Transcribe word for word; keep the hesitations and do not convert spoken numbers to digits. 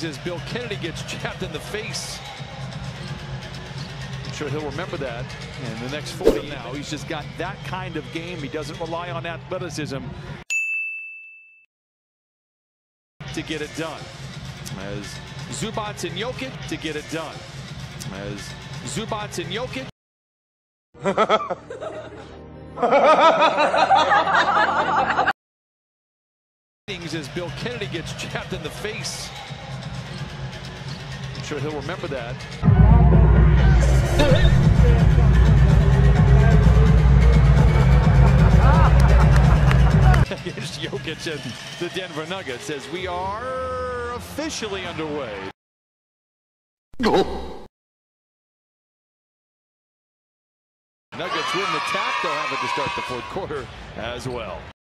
as Bill Kennedy gets jabbed in the face. I'm sure he'll remember that in the next forty. Now he's just got that kind of game. He doesn't rely on athleticism to get it done. As Zubats and Jokic to get it done. As Zubats and Jokic. As Bill Kennedy gets jabbed in the face. I'm sure he'll remember that. Against Jokic and the Denver Nuggets as we are officially underway. Nuggets win the tap. They'll have it to start the fourth quarter as well.